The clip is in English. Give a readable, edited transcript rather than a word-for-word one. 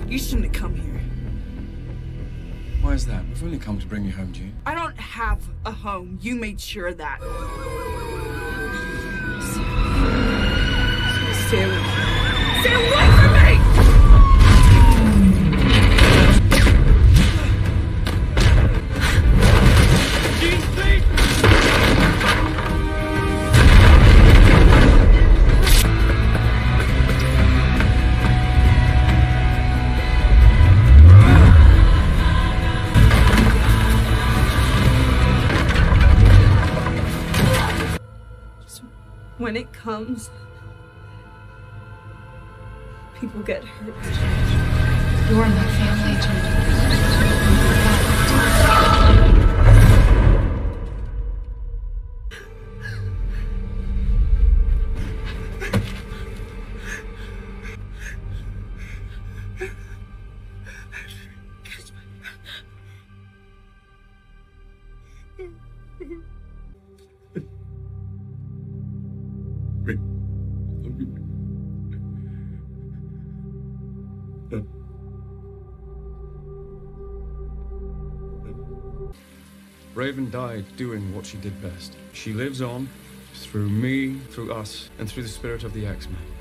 You shouldn't have come here. Why is that? We've only come to bring you home, Jean. I don't have a home. You made sure of that. Stay away. Stay away from me! Jean, please! When it comes, people get hurt. You're my family, Jean. Raven died doing what she did best. She lives on through me, through us, and through the spirit of the X-Men.